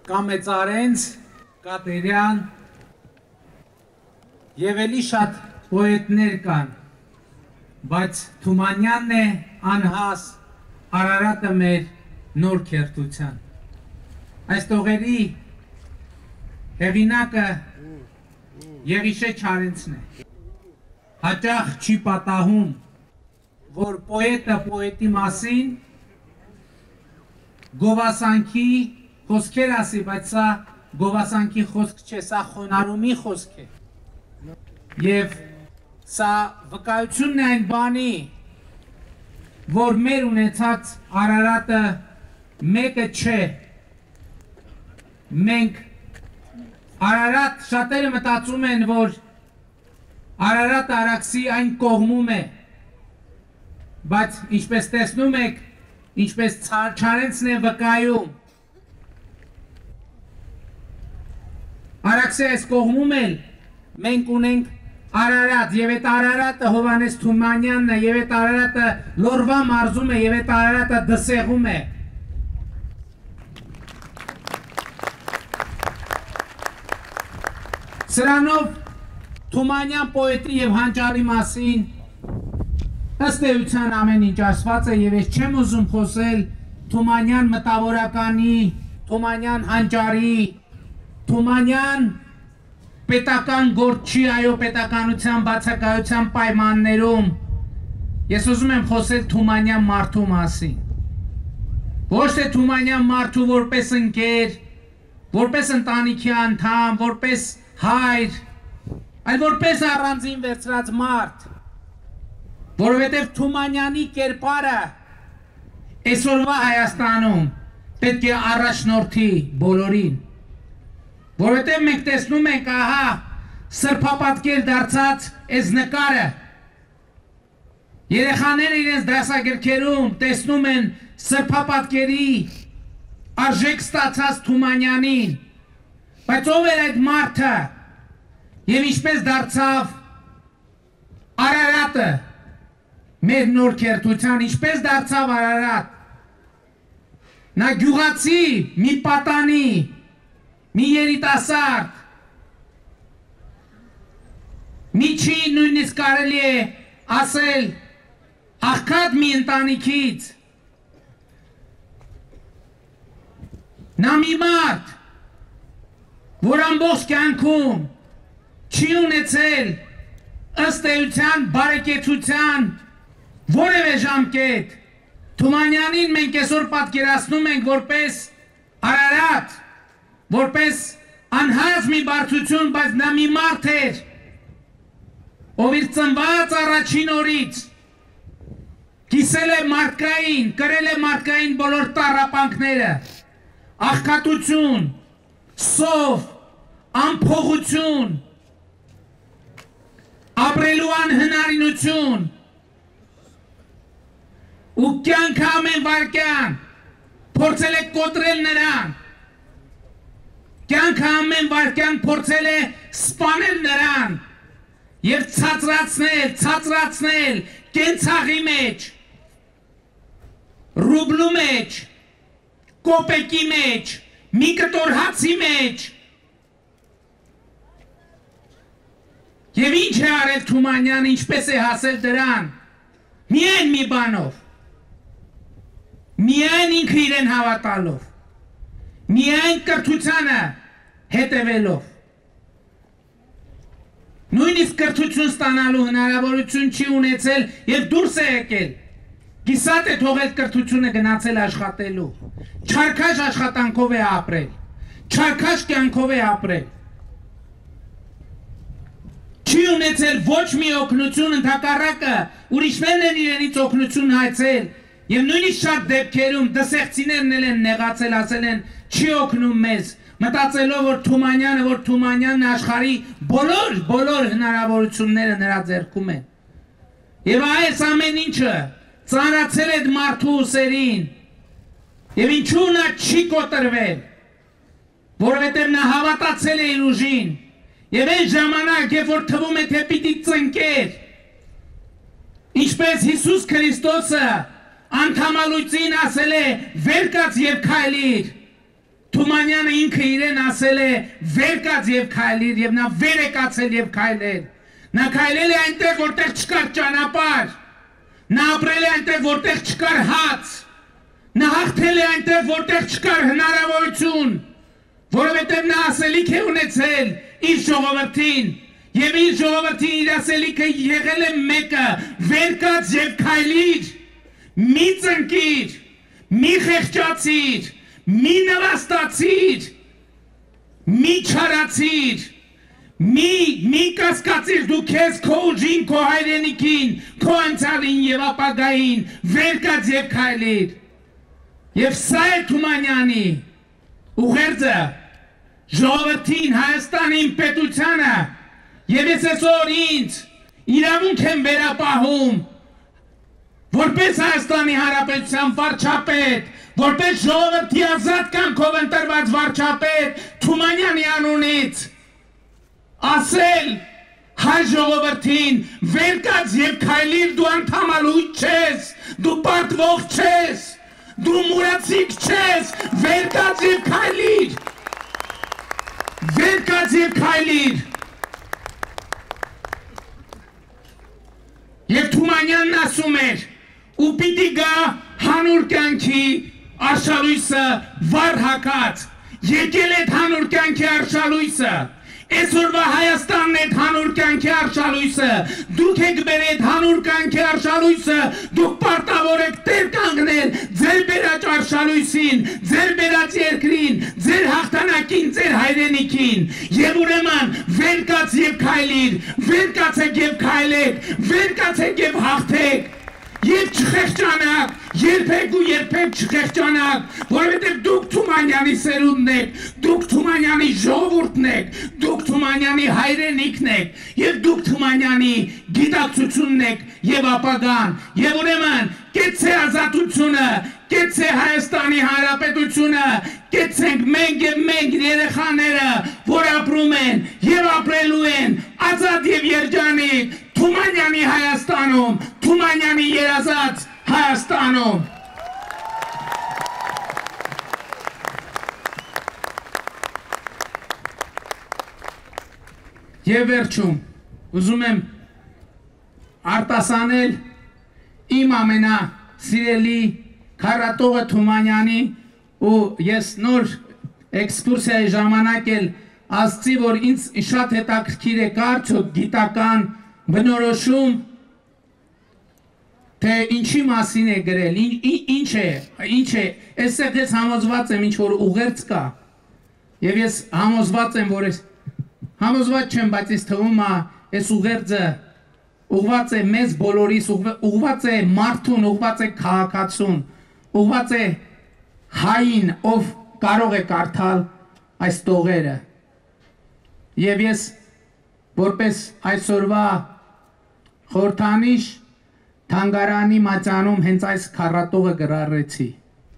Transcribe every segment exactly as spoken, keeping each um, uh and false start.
Կամեցարենց, Կատերյան և էլի շատ պոետներ կան, բայց Թումանյանն է անհաս Արարատը մեր նոր կերտության։ Այս տողերի հեղինակը Եղիշե Չարենցն է։ Հաճախ չի պատահում, որ պոետը պոետի մասին գովասանքի խոսքեր ասի, բայց սա գովասանքի խոսք չէ, սա խոնարհումի խոսք է։ Եվ սա վկայությունն է այն բանի, որ մեր ունեցած Արարատը մեկը չէ։ Մենք Արարատ, շատերը մտածում են, որ Արարատ Արաքսի այն կողմում է, բայց ինչպես տեսնում եք, ինչպես Չարենցն է վկայում, Արաքսի այս կողմում էլ մենք ունենք Արարատ, և այդ Արարատը Հովհաննես Թումանյանն է, և այդ Արարատը Լորվա մարզում է, և այդ Արարատը Դսեղում է։ Սրանով Թումանյան պոետի և հանճարի մասին ըստ էության ամեն ինչ ասված է, և ես չեմ ուզում խոսել Թումանյան մտավորականի, Թումանյան հանճարի, Թումանյան պետական գործչի, այո, պետականության բացակայության պայմաններում ես ուզում եմ խոսել Թումանյան մարդու մասին։ Ոչ թե Թումանյան մարդու որպես ընկեր, որպես ընտանիքի անդամ, որպես հայր, այլ որպես առանձին վերցրած մարդ, որովհետև Թումանյանի կերպարը այսօրվա Հայաստանում պետք է առաջնորդի բոլորին, որովհետև մենք տեսնում ենք, ահա, սրբապատկեր դարձած այս նկարը, երեխաները իրենց դասագրքերում տեսնում են սրբապատկերի արժեք ստացած Թումանյանին, բայց ով էր այդ մարդը և ինչպես դարձավ Արարատը մեր նոր կերտության, ինչպես դարձավ Արարատ, նա գյուղացի, մի պատանի, մի երիտասարդ, միջի նույնիսկ կարելի է ասել աղքատ մի ընտանիքից, նա մի մարդ, որ ամբողջ կյանքում չի ունեցել ըստ էության բարեկեցության որևէ ժամկետ, Թումանյանին մենք այսօր պատկերացնում ենք որպես Արարատ, որպես անհաս մի բարձություն, բայց նա մի մարդ էր, ով իր ծնված առաջին օրից կիսել է մարդկային, կրել է մարդկային բոլոր տառապանքները, աղքատություն, սով, անփողություն, ապրելու անհնարինություն, ու կյանքը ամեն վայրկյան փորձել է կոտրել նրան, կյանքը ամեն վայրկյան փորձել է սպանել նրան և ցածրացնել, ցածրացնել կենցաղի մեջ, ռուբլու մեջ, կոպեկի մեջ, մի կտոր հացի մեջ, և ինչ է արել Թումանյան, ինչպես է հասել դրան, միայն մի բանով, միայն ինքը իրեն հավատալով, միայն կրթությանը հետևելով, նույնիսկ կրթություն ստանալու հնարավորություն չի ունեցել և դուրս է եկել, կիսատ է թողել կրթությունը գնացել աշխատելու, չարքաշ աշխատանքով է ապրել, չարքաշ կյանքով է ապրել, չի ունեցել ոչ մի օգնություն, ընդհակառակը ուրիշներն են իրենից օգնություն հայցել և նույնիսկ շատ դեպքերում դսեղցիներն էլ են նեղացել, ասել են չի օգնում մեզ, մտածելով որ Թումանյանը, որ Թումանյանն աշխարհի բոլոր, բոլոր հնարավորությունները նրա ձեռքում են։ Եվ այս ամեն ինչը ծանրացել է մարդու ուսերին, և ինչու նա չի կոտրվել, որովհետև նա հավատացել է իր ուժին, և այն ժամանակ, երբ որ թվում է թե պիտի ծնկեր, ինչպես Հիսուս Քրիստոսը անդամալույծին ասել է վեր կաց և քայլիր, Թումանյանը ինքը իրեն ասել է վեր կաց եւ քայլիր եւ նա վեր է կացել եւ քայլել։ Նա քայլել է այնտեղ, որտեղ չկար ճանապարհ։ Նա ապրել է այնտեղ, որտեղ չկար հաց։ Նա հաղթել է այնտեղ, որտեղ չկար հնարավորություն, որովհետև նա ասելիք է ունեցել իր ժողովրդին, եւ իր ժողովրդին իր ասելիքը եղել է մեկը՝ վեր կաց եւ քայլիր, մի ծնկիր, մի խեղճացիր, մի նվաստացիր, մի չարացիր, մի մի կասկածիր դու քեզ քո ուժին, քո հայրենիքին, քո անցյալին եւ ապագային, վեր կաց եւ քայլիր։ Եվ սա է Թումանյանի ուղերձը ժողովրդին, Հայաստանին, պետությանը, եւ ես այսօր ինձ իրավունք եմ վերապահում որպես Հայաստանի Հանրապետության վարչապետ, որպես ժողովրդի ազատ կամքով ընտրված վարչապետ Թումանյանի անունից ասել հայ ժողովրդին վեր կաց եւ քայլիր, դու անդամալույց չես, դու պարտվող չես, դու մուրացիկ չես, վեր կաց եւ քայլիր, վեր կաց եւ քայլիր։ Եվ Թումանյանն ասում էր, ու պիտի գա հանուր կյանքի արշալույսը վառ հակած, եկել է հանուր կյանքի արշալույսը, այսօրվա Հայաստանն է հանուր կյանքի արշալույսը, դուք եք բերել հանուր կյանքի արշալույսը, դուք պարտավոր եք տեր կանգնել ձեր բերած արշալույսին, ձեր բերած երկրին, ձեր հաղթանակին, ձեր հայրենիքին, եւ ուրեմն վեր կաց եւ քայլիր, վեր կացեք եւ քայլեք, վեր կացեք եւ հաղթեք, եւ չխեղճանաք, երբեք ու երբեք չխեղճանաք, որովհետեւ դուք Թումանյանի սերունդն եք, դուք Թումանյանի ժողովուրդն եք, դուք Թումանյանի հայրենիքն եք, եւ դուք Թումանյանի գիտակցությունն եք եւ ապագան, եւ ուրեմն կեցե ազատությունը, կեցե Հայաստանի Հանրապետությունը, կեցենք մենք եւ մենք երեխաները, որ ապրում են եւ ապրելու են ազատ եւ երջանիկ Թումանյանի Հայաստանում, Թումանյանի երազած Հայաստանում։ Եվ վերջում, ուզում եմ արտասանել իմ ամենա սիրելի քառատողը Թումանյանի ու ես նոր էքսկուրսիայի ժամանակ էլ ասացի, որ ինձ շատ հետաքրքիր է կարծոք գիտական բնորոշում, թե ինչի մասին է գրել, ինչ է, ինչ է, այսեղ ես համոզված եմ ինչ որ ուղերձ կա, և ես համոզված եմ, որ ես համոզված չեմ, բայց ես թվում է, այս ուղերձը ուղված է մեզ բոլորիս, ուղված է մարդուն, ուղված է քաղաքացուն, ուղված է հային, ով կարող է կարդալ այս տողերը, և ես որպես այսօրվա խորհրդանիշ թանգարանի մատյանում հենց այս քառատողը գրառեցի։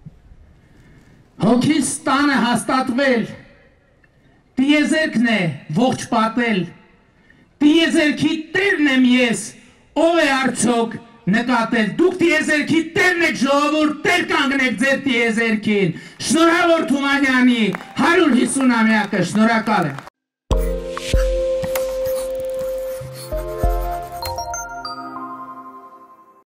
Հոգիս տանը հաստատվել, տիեզերքն է ողջ պատել, տիեզերքի տերն եմ ես, ով է արդյոք նկատել, դուք տիեզերքի տերն եք ժողովուրդ, տեր կանգնեք ձեր տիեզերքին, շնորհավոր Թումանյանի հարյուր հիսուն ամյակը, շնորհակալ եմ։